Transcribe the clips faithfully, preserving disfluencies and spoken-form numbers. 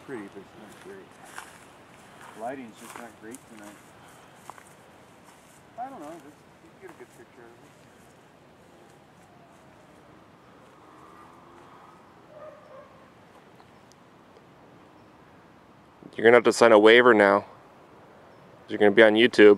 pretty, but it's not great. Lighting's just not great tonight. I don't know, just, you can get a good picture of it. You're gonna have to sign a waiver now. You're gonna be on YouTube.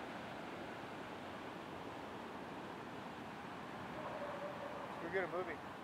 We're good at moving.